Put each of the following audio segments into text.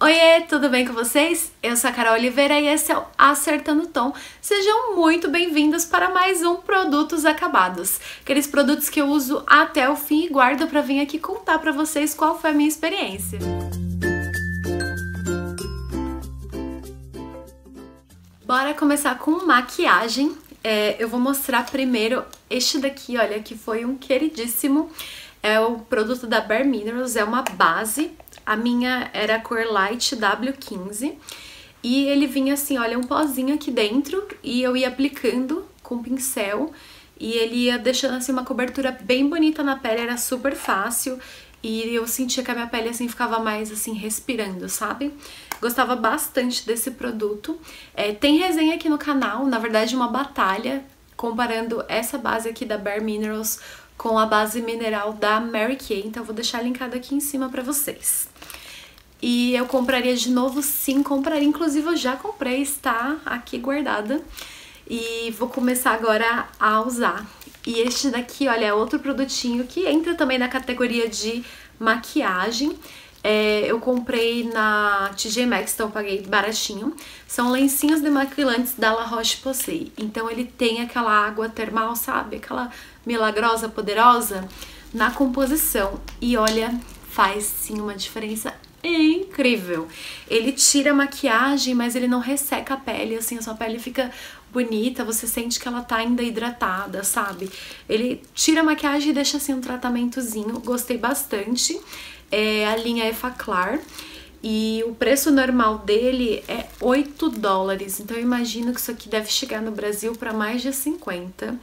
Oiê, tudo bem com vocês? Eu sou a Carol Oliveira e esse é o Acertando o Tom. Sejam muito bem-vindos para mais um Produtos Acabados. Aqueles produtos que eu uso até o fim e guardo para vir aqui contar para vocês qual foi a minha experiência. Bora começar com maquiagem. Eu vou mostrar primeiro este daqui, olha, que foi um queridíssimo. É o produto da Bare Minerals, é uma base. A minha era a cor Light W15 e ele vinha assim, olha, um pozinho aqui dentro e eu ia aplicando com pincel e ele ia deixando assim uma cobertura bem bonita na pele, era super fácil e eu sentia que a minha pele assim ficava mais assim respirando, sabe? Gostava bastante desse produto. Tem resenha aqui no canal, na verdade uma batalha comparando essa base aqui da Bare Minerals com a base mineral da Mary Kay, então eu vou deixar linkado aqui em cima pra vocês. E eu compraria de novo, sim, compraria, inclusive eu já comprei, está aqui guardada. E vou começar agora a usar. E este daqui, olha, é outro produtinho que entra também na categoria de maquiagem. Eu comprei na TJ Maxx, então eu paguei baratinho. São lencinhos demaquilantes da La Roche-Posay. Então ele tem aquela água termal, sabe? Aquela milagrosa, poderosa na composição. E olha, faz sim uma diferença incrível. Ele tira a maquiagem, mas ele não resseca a pele, assim, a sua pele fica bonita, você sente que ela tá ainda hidratada, sabe? Ele tira a maquiagem e deixa assim um tratamentozinho, gostei bastante. A linha Effaclar e o preço normal dele é $8, então eu imagino que isso aqui deve chegar no Brasil para mais de 50.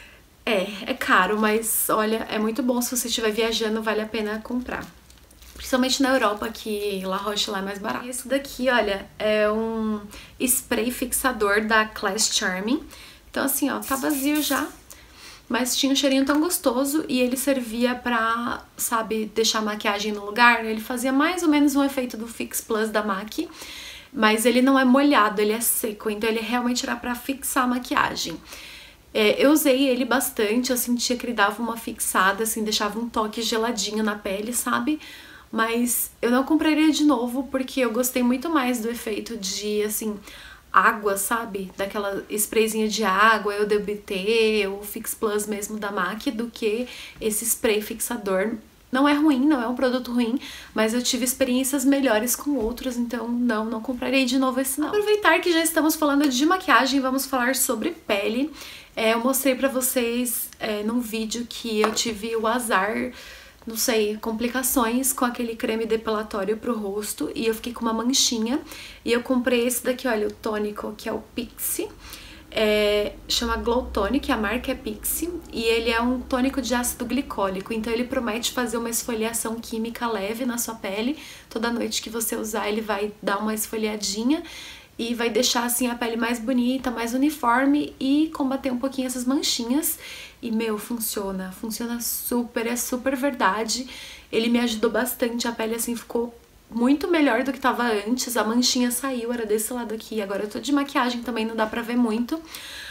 É caro, mas olha, é muito bom, se você estiver viajando, vale a pena comprar. Principalmente na Europa, que La Roche lá é mais barato. Esse daqui, olha, é um spray fixador da Class Charming. Então assim, ó, tá vazio já. Mas tinha um cheirinho tão gostoso e ele servia pra, sabe, deixar a maquiagem no lugar. Ele fazia mais ou menos um efeito do Fix Plus da MAC, mas ele não é molhado, ele é seco, então ele realmente era pra fixar a maquiagem. Eu usei ele bastante, eu sentia que ele dava uma fixada, assim, deixava um toque geladinho na pele, sabe? Mas eu não compraria de novo porque eu gostei muito mais do efeito de, assim, água, sabe? Daquela sprayzinha de água, o DBT, o Fix Plus mesmo da MAC, do que esse spray fixador. Não é ruim, não é um produto ruim, mas eu tive experiências melhores com outros, então não comprarei de novo esse não. Aproveitar que já estamos falando de maquiagem, vamos falar sobre pele. Eu mostrei pra vocês num vídeo que eu tive o azar, não sei, complicações com aquele creme depilatório pro rosto e eu fiquei com uma manchinha e eu comprei esse daqui, olha, o tônico, que é o Pixi, chama Glow Tonic, a marca é Pixi e ele é um tônico de ácido glicólico, então ele promete fazer uma esfoliação química leve na sua pele. Toda noite que você usar ele vai dar uma esfoliadinha e vai deixar assim a pele mais bonita, mais uniforme e combater um pouquinho essas manchinhas. E, meu, funciona super, é super verdade. Ele me ajudou bastante, a pele assim ficou muito melhor do que tava antes, a manchinha saiu, era desse lado aqui. Agora eu tô de maquiagem também, não dá pra ver muito,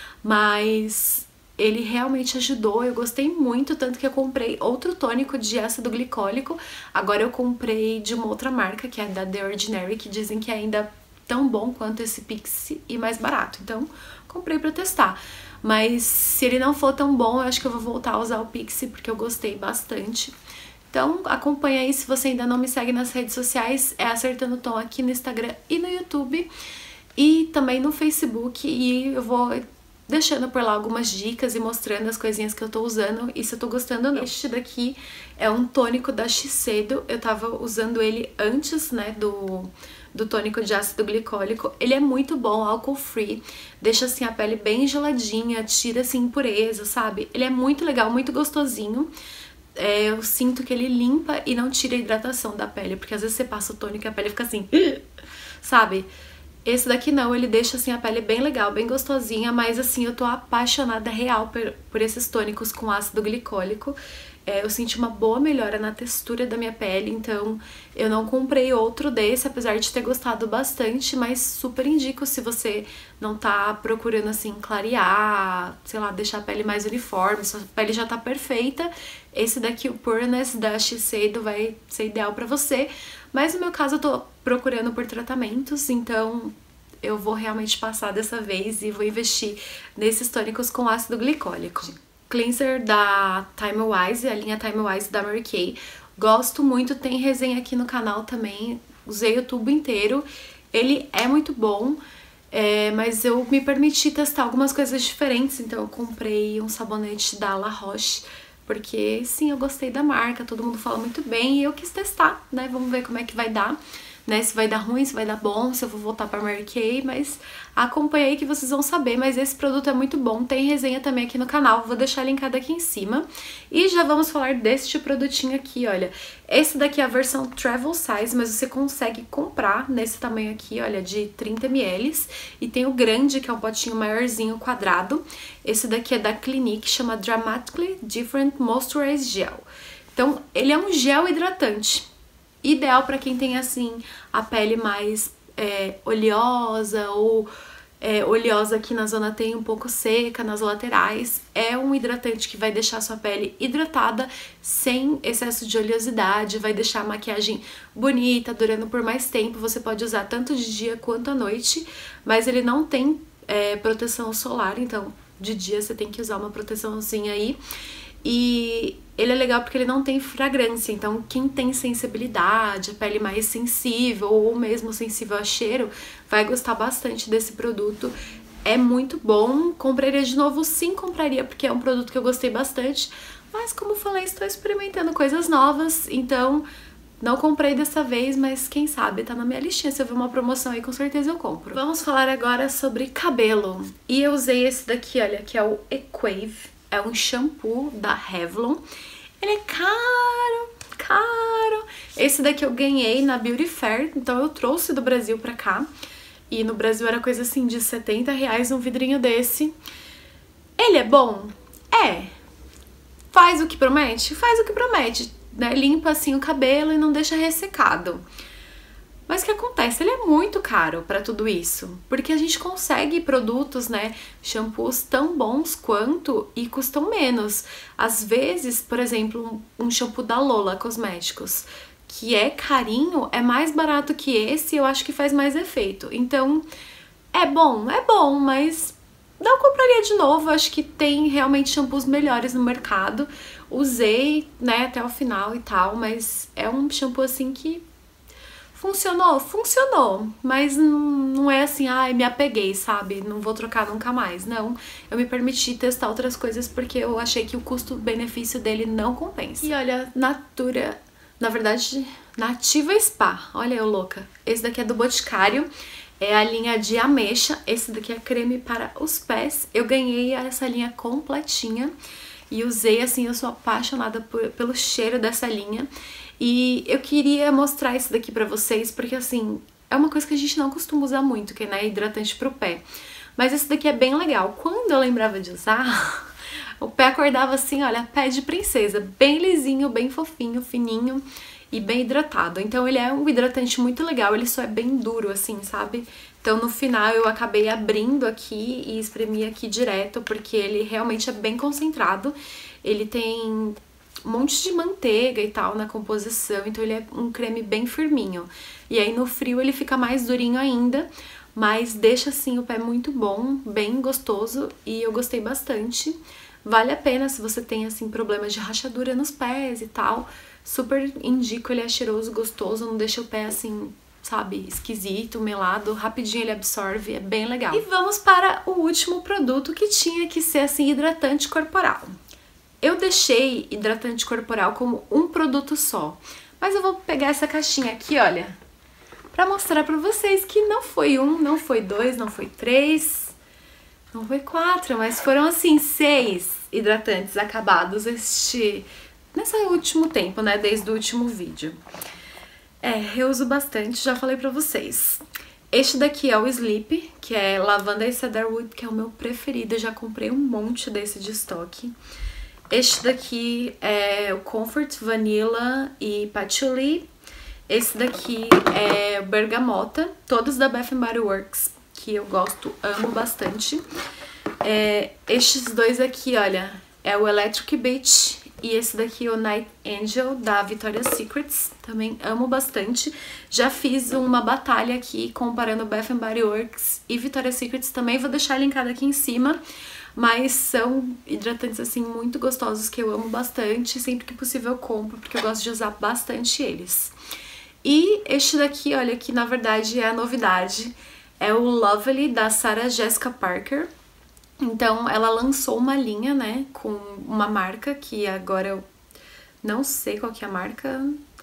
mas ele realmente ajudou, eu gostei muito, tanto que eu comprei outro tônico de ácido glicólico. Agora eu comprei de uma outra marca, que é da The Ordinary, que dizem que é ainda tão bom quanto esse Pixi e mais barato, então comprei pra testar. Mas se ele não for tão bom, eu acho que eu vou voltar a usar o Pixi, porque eu gostei bastante. Então acompanha aí, se você ainda não me segue nas redes sociais, é Acertando o Tom aqui no Instagram e no YouTube. E também no Facebook, e eu vou deixando por lá algumas dicas e mostrando as coisinhas que eu tô usando e se eu tô gostando ou não. Este daqui é um tônico da Shiseido, eu tava usando ele antes, né, do tônico de ácido glicólico. Ele é muito bom, álcool free, deixa assim a pele bem geladinha, tira assim impureza, sabe? Ele é muito legal, muito gostosinho. Eu sinto que ele limpa e não tira a hidratação da pele, porque às vezes você passa o tônico e a pele fica assim, sabe? Esse daqui não, ele deixa assim a pele bem legal, bem gostosinha, mas assim, eu tô apaixonada real por esses tônicos com ácido glicólico. eu senti uma boa melhora na textura da minha pele, então eu não comprei outro desse, apesar de ter gostado bastante, mas super indico se você não tá procurando assim clarear, sei lá, deixar a pele mais uniforme, sua pele já tá perfeita, esse daqui, o Pureness da Shiseido, vai ser ideal pra você, mas no meu caso eu tô procurando por tratamentos, então eu vou realmente passar dessa vez e vou investir nesses tônicos com ácido glicólico. Cleanser da Time Wise, a linha Time Wise da Mary Kay. Gosto muito, tem resenha aqui no canal também, usei o tubo inteiro. Ele é muito bom, mas eu me permiti testar algumas coisas diferentes, então eu comprei um sabonete da La Roche, porque sim, eu gostei da marca, todo mundo fala muito bem e eu quis testar, né? Vamos ver como é que vai dar. Né, se vai dar ruim, se vai dar bom, se eu vou voltar pra Mary Kay, mas acompanha aí que vocês vão saber, mas esse produto é muito bom, tem resenha também aqui no canal, vou deixar linkado aqui em cima. E já vamos falar deste produtinho aqui, olha, esse daqui é a versão Travel Size, mas você consegue comprar nesse tamanho aqui, olha, de 30 ml, e tem o grande, que é um potinho maiorzinho, quadrado. Esse daqui é da Clinique, chama Dramatically Different Moisturize Gel. Então, ele é um gel hidratante. Ideal para quem tem, assim, a pele mais oleosa ou oleosa aqui na zona T, um pouco seca nas laterais. É um hidratante que vai deixar a sua pele hidratada, sem excesso de oleosidade, vai deixar a maquiagem bonita, durando por mais tempo. Você pode usar tanto de dia quanto à noite, mas ele não tem proteção solar, então de dia você tem que usar uma proteçãozinha aí. E ele é legal porque ele não tem fragrância, então quem tem sensibilidade, a pele mais sensível ou mesmo sensível a cheiro, vai gostar bastante desse produto. É muito bom, compraria de novo? Sim, compraria, porque é um produto que eu gostei bastante, mas como falei, estou experimentando coisas novas, então não comprei dessa vez, mas quem sabe tá na minha listinha, se eu ver uma promoção aí com certeza eu compro. Vamos falar agora sobre cabelo, e eu usei esse daqui, olha, que é o Equave. É um shampoo da Revlon. Ele é caro, caro. Esse daqui eu ganhei na Beauty Fair, então eu trouxe do Brasil pra cá. E no Brasil era coisa assim de R$70 um vidrinho desse. Ele é bom? É. Faz o que promete? Faz o que promete, né? Limpa assim o cabelo e não deixa ressecado. Mas o que acontece? Ele é muito caro pra tudo isso, porque a gente consegue produtos, né, shampoos tão bons quanto e custam menos. Às vezes, por exemplo, um shampoo da Lola Cosméticos, que é carinho, é mais barato que esse e eu acho que faz mais efeito. Então, é bom, mas não compraria de novo, acho que tem realmente shampoos melhores no mercado. Usei, né, até o final e tal, mas é um shampoo assim que funcionou? Funcionou, mas não é assim, ai, me apeguei, sabe? Não vou trocar nunca mais. Não, eu me permiti testar outras coisas porque eu achei que o custo-benefício dele não compensa. E olha, Natura, na verdade, Nativa Spa, olha eu louca. Esse daqui é do Boticário, é a linha de ameixa, esse daqui é creme para os pés. Eu ganhei essa linha completinha e usei, assim, eu sou apaixonada pelo cheiro dessa linha. E eu queria mostrar isso daqui pra vocês, porque assim, é uma coisa que a gente não costuma usar muito, que é, né, hidratante pro pé. Mas esse daqui é bem legal. Quando eu lembrava de usar, o pé acordava assim, olha, pé de princesa, bem lisinho, bem fofinho, fininho e bem hidratado. Então ele é um hidratante muito legal, ele só é bem duro assim, sabe? Então no final eu acabei abrindo aqui e espremi aqui direto, porque ele realmente é bem concentrado. Ele tem um monte de manteiga e tal na composição, então ele é um creme bem firminho. E aí no frio ele fica mais durinho ainda, mas deixa assim o pé muito bom, bem gostoso e eu gostei bastante. Vale a pena se você tem assim problemas de rachadura nos pés e tal, super indico, ele é cheiroso, gostoso, não deixa o pé assim, sabe, esquisito, melado, rapidinho ele absorve, é bem legal. E vamos para o último produto que tinha que ser assim, hidratante corporal. Eu deixei hidratante corporal como um produto só, mas eu vou pegar essa caixinha aqui, olha, pra mostrar pra vocês que não foi um, não foi dois, não foi três, não foi quatro, mas foram assim 6 hidratantes acabados nesse último tempo, né, desde o último vídeo. Eu uso bastante, já falei pra vocês. Este daqui é o Sleep, que é lavanda e cedarwood, que é o meu preferido, eu já comprei um monte desse de estoque. Este daqui é o Comfort Vanilla e Patchouli. Esse daqui é o Bergamota, todos da Bath Body Works, que eu gosto, amo bastante. Estes dois aqui, olha, é o Electric Beach e esse daqui é o Night Angel da Victoria's Secrets, também amo bastante. Já fiz uma batalha aqui comparando Bath Body Works e Victoria's Secrets, também vou deixar linkado aqui em cima. Mas são hidratantes assim muito gostosos que eu amo bastante, sempre que possível eu compro, porque eu gosto de usar bastante eles. E este daqui, olha, que na verdade é a novidade, é o Lovely da Sarah Jessica Parker. Então ela lançou uma linha, né, com uma marca que agora eu não sei qual que é a marca.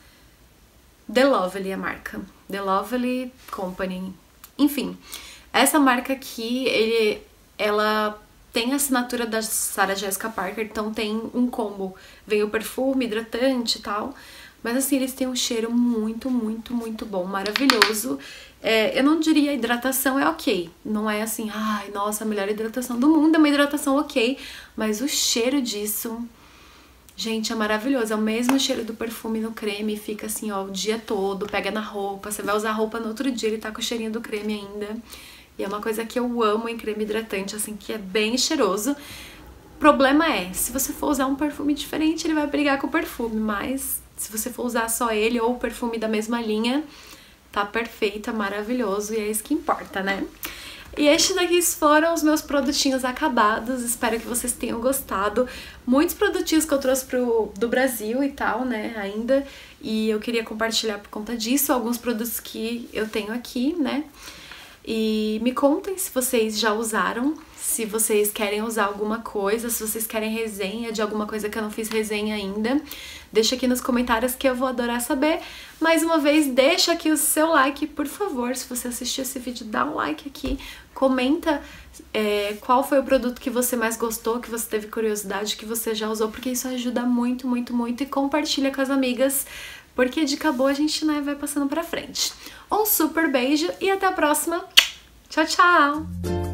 The Lovely é a marca, The Lovely Company. Enfim, essa marca aqui, ela tem a assinatura da Sarah Jessica Parker, então tem um combo. Vem o perfume, hidratante e tal. Mas assim, eles têm um cheiro muito, muito, muito bom, maravilhoso. Eu não diria hidratação é ok. Não é assim, ai, nossa, a melhor hidratação do mundo. É uma hidratação ok. Mas o cheiro disso, gente, é maravilhoso. É o mesmo cheiro do perfume no creme. Fica assim, ó, o dia todo. Pega na roupa. Você vai usar a roupa no outro dia, ele tá com o cheirinho do creme ainda. E é uma coisa que eu amo em creme hidratante, assim, que é bem cheiroso. O problema é, se você for usar um perfume diferente, ele vai brigar com o perfume. Mas se você for usar só ele ou o perfume da mesma linha, tá perfeito, é maravilhoso e é isso que importa, né? E estes daqui foram os meus produtinhos acabados, espero que vocês tenham gostado. Muitos produtinhos que eu trouxe do Brasil e tal, né, ainda, e eu queria compartilhar por conta disso, alguns produtos que eu tenho aqui, né. E me contem se vocês já usaram, se vocês querem usar alguma coisa, se vocês querem resenha de alguma coisa que eu não fiz resenha ainda. Deixa aqui nos comentários que eu vou adorar saber. Mais uma vez, deixa aqui o seu like, por favor. Se você assistiu esse vídeo, dá um like aqui. Comenta qual foi o produto que você mais gostou, que você teve curiosidade, que você já usou, porque isso ajuda muito, muito, muito. E compartilha com as amigas, porque dica boa a gente, né, vai passando pra frente. Um super beijo e até a próxima. Tchau, tchau!